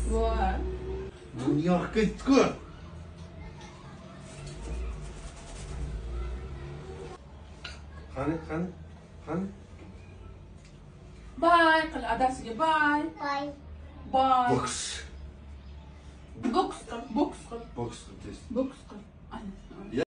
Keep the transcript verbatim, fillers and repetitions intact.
voy. Bunyoq ketdi-ku. Qani, qani, qani. Bye qil adasiga bye. Bye. Bye. Boks. Boks qil, boks qil. Boks qil tez. Boks qil.